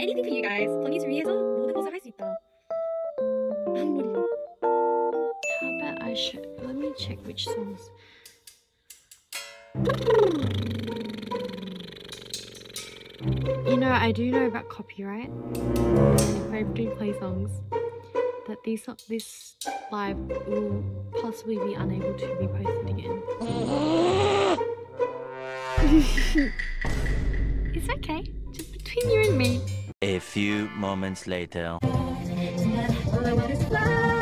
anything for you guys. 건이를 위해서 모든 것을 할 수 있다. 한머리. How about I should... Let me check which songs. You know, I do know about copyright. If I do play songs, that this live will possibly be unable to be posted again. It's okay, just between you and me. A few moments later. All I want is fly.